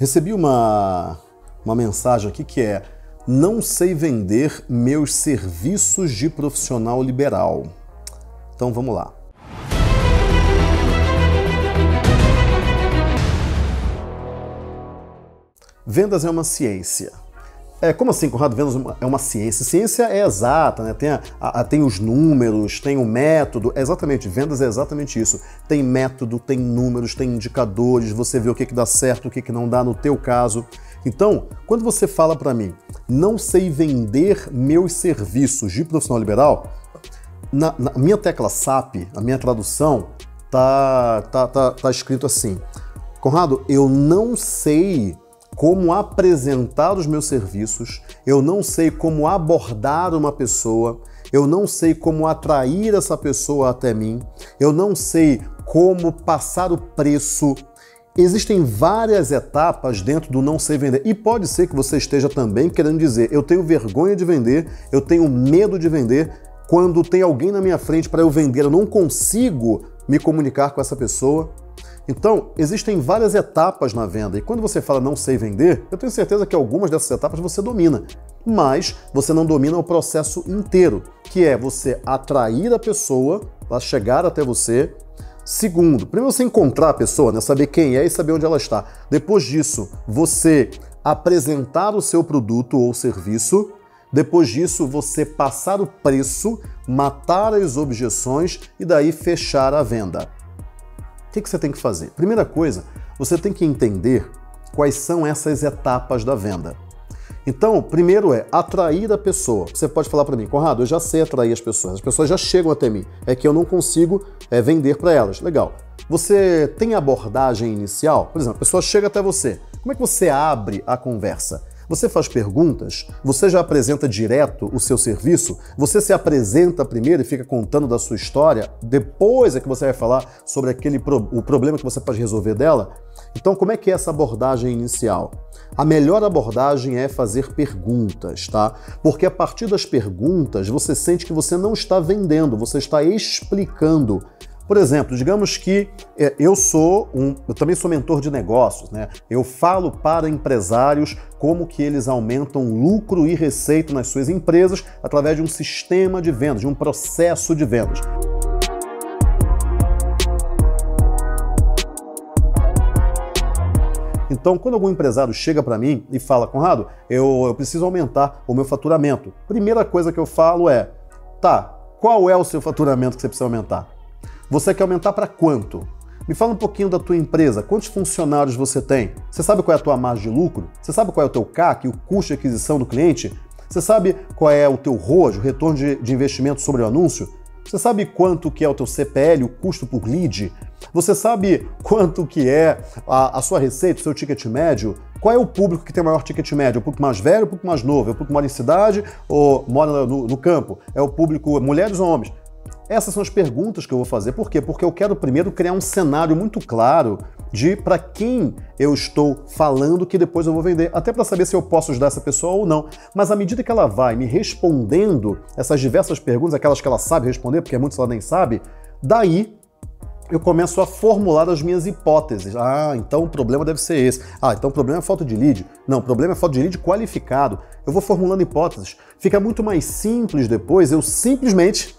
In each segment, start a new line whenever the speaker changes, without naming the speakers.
Recebi uma mensagem aqui que é: não sei vender meus serviços de profissional liberal. Então vamos lá. Vendas é uma ciência. Como assim, Conrado? Vendas é uma ciência? Ciência é exata, né? Tem os números, tem o método. Exatamente, vendas é exatamente isso. Tem método, tem números, tem indicadores, você vê o que dá certo, o que não dá no teu caso. Então, quando você fala para mim, não sei vender meus serviços de profissional liberal, na minha tecla SAP, a minha tradução, tá escrito assim: Conrado, eu não sei como apresentar os meus serviços, eu não sei como abordar uma pessoa, eu não sei como atrair essa pessoa até mim, eu não sei como passar o preço. Existem várias etapas dentro do não sei vender. E pode ser que você esteja também querendo dizer: eu tenho vergonha de vender, eu tenho medo de vender, quando tem alguém na minha frente para eu vender, eu não consigo me comunicar com essa pessoa. Então, existem várias etapas na venda, e quando você fala não sei vender, eu tenho certeza que algumas dessas etapas você domina, mas você não domina o processo inteiro, que é você atrair a pessoa para chegar até você. Segundo, primeiro você encontrar a pessoa, né, saber quem é e saber onde ela está. Depois disso, você apresentar o seu produto ou serviço. Depois disso, você passar o preço, matar as objeções e daí fechar a venda. O que você tem que fazer? Primeira coisa, você tem que entender quais são essas etapas da venda. Então, primeiro é atrair a pessoa. Você pode falar para mim: Conrado, eu já sei atrair as pessoas já chegam até mim, é que eu não consigo vender para elas. Legal. Você tem abordagem inicial? Por exemplo, a pessoa chega até você. Como é que você abre a conversa? Você faz perguntas? Você já apresenta direto o seu serviço? Você se apresenta primeiro e fica contando da sua história? Depois é que você vai falar sobre o problema que você pode resolver dela? Então, como é que é essa abordagem inicial? A melhor abordagem é fazer perguntas, tá? Porque a partir das perguntas, você sente que você não está vendendo, você está explicando. Por exemplo, digamos que eu também sou mentor de negócios, né? Eu falo para empresários como que eles aumentam lucro e receita nas suas empresas através de um sistema de vendas, de um processo de vendas. Então, quando algum empresário chega para mim e fala: Conrado, eu preciso aumentar o meu faturamento. Primeira coisa que eu falo é: tá, qual é o seu faturamento que você precisa aumentar? Você quer aumentar para quanto? Me fala um pouquinho da tua empresa. Quantos funcionários você tem? Você sabe qual é a tua margem de lucro? Você sabe qual é o teu CAC, o custo de aquisição do cliente? Você sabe qual é o teu ROAS, o retorno de investimento sobre o anúncio? Você sabe quanto que é o teu CPL, o custo por lead? Você sabe quanto que é a sua receita, o seu ticket médio? Qual é o público que tem o maior ticket médio? É o público mais velho ou o público mais novo? É o público que mora em cidade ou mora no campo? É o público mulheres ou homens? Essas são as perguntas que eu vou fazer. Por quê? Porque eu quero primeiro criar um cenário muito claro de para quem eu estou falando que depois eu vou vender, até para saber se eu posso ajudar essa pessoa ou não. Mas à medida que ela vai me respondendo essas diversas perguntas, aquelas que ela sabe responder, porque muitas ela nem sabe, daí eu começo a formular as minhas hipóteses. Ah, então o problema deve ser esse. Ah, então o problema é falta de lead. Não, o problema é falta de lead qualificado. Eu vou formulando hipóteses. Fica muito mais simples depois eu simplesmente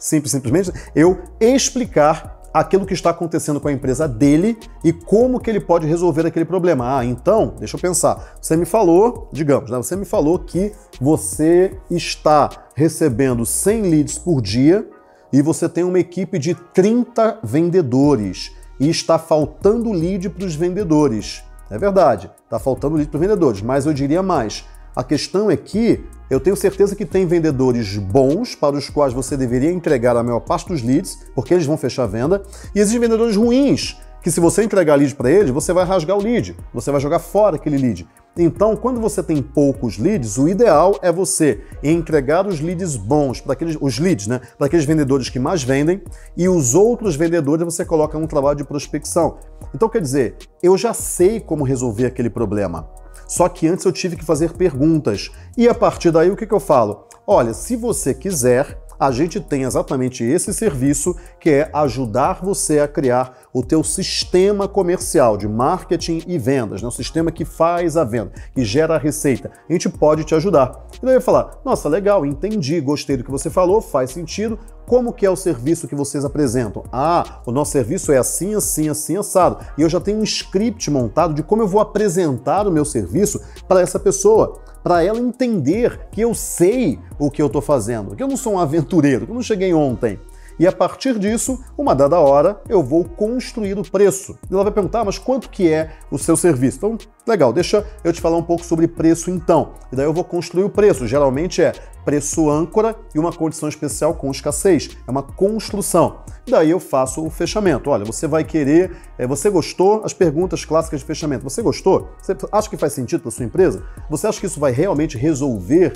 eu explicar aquilo que está acontecendo com a empresa dele e como que ele pode resolver aquele problema. Ah, então, deixa eu pensar. Você me falou, digamos, né? Você me falou que você está recebendo 100 leads por dia e você tem uma equipe de 30 vendedores e está faltando lead para os vendedores. É verdade, está faltando lead para os vendedores, mas eu diria mais. A questão é que eu tenho certeza que tem vendedores bons para os quais você deveria entregar a maior parte dos leads, porque eles vão fechar a venda, e existem vendedores ruins, que se você entregar lead para eles, você vai rasgar o lead, você vai jogar fora aquele lead. Então, quando você tem poucos leads, o ideal é você entregar os leads bons para para aqueles vendedores que mais vendem, e os outros vendedores você coloca num trabalho de prospecção. Então, quer dizer, eu já sei como resolver aquele problema. Só que antes eu tive que fazer perguntas. E a partir daí, o que eu falo? Olha, se você quiser, a gente tem exatamente esse serviço, que é ajudar você a criar o teu sistema comercial de marketing e vendas, né? O sistema que faz a venda, que gera a receita. A gente pode te ajudar. E daí vai falar, nossa, legal, entendi, gostei do que você falou, faz sentido. Como que é o serviço que vocês apresentam? Ah, o nosso serviço é assim, assim, assim, assado. E eu já tenho um script montado de como eu vou apresentar o meu serviço para essa pessoa, para ela entender que eu sei o que eu estou fazendo, que eu não sou um aventureiro, que eu não cheguei ontem. E a partir disso, uma dada hora, eu vou construir o preço. E ela vai perguntar, mas quanto que é o seu serviço? Então, legal, deixa eu te falar um pouco sobre preço então. E daí eu vou construir o preço. Geralmente é preço âncora e uma condição especial com escassez. É uma construção. E daí eu faço o fechamento. Olha, você vai querer... você gostou? As perguntas clássicas de fechamento. Você gostou? Você acha que faz sentido para sua empresa? Você acha que isso vai realmente resolver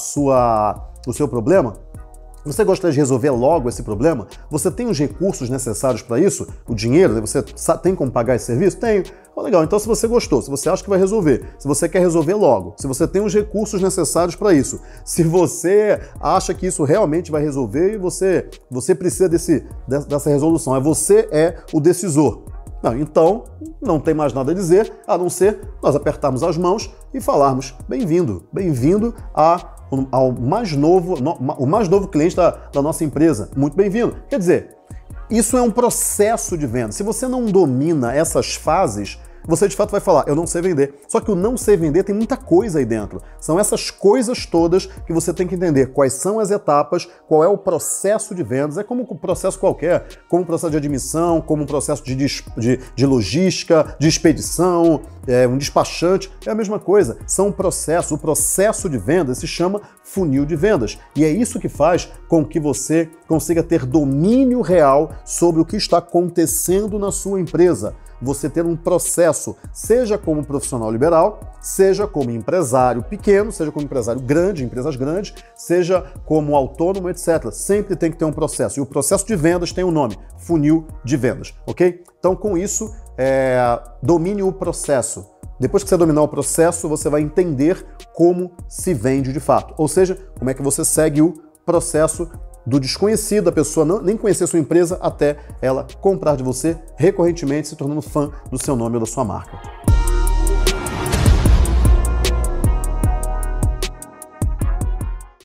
o seu problema? Você gostaria de resolver logo esse problema? Você tem os recursos necessários para isso? O dinheiro? Você tem como pagar esse serviço? Tenho. Oh, legal, então se você gostou, se você acha que vai resolver, se você quer resolver logo, se você tem os recursos necessários para isso, se você acha que isso realmente vai resolver e você precisa dessa resolução, você é o decisor. Não, então, não tem mais nada a dizer, a não ser nós apertarmos as mãos e falarmos bem-vindo, bem-vindo ao mais novo cliente da nossa empresa. Muito bem-vindo. Quer dizer, isso é um processo de venda. Se você não domina essas fases, você de fato vai falar, eu não sei vender. Só que o não sei vender tem muita coisa aí dentro. São essas coisas todas que você tem que entender quais são as etapas, qual é o processo de vendas. É como um processo qualquer, como um processo de admissão, como um processo de logística, de expedição, um despachante. É a mesma coisa, são processos. O processo de vendas se chama funil de vendas. E é isso que faz com que você consiga ter domínio real sobre o que está acontecendo na sua empresa. Você ter um processo, seja como profissional liberal, seja como empresário pequeno, seja como empresário grande, empresas grandes, seja como autônomo, etc. Sempre tem que ter um processo. E o processo de vendas tem um nome, funil de vendas, ok? Então, com isso, domine o processo. Depois que você dominar o processo, você vai entender como se vende de fato. Ou seja, como é que você segue o processo do desconhecido, a pessoa nem conhecer sua empresa até ela comprar de você recorrentemente, se tornando fã do seu nome ou da sua marca.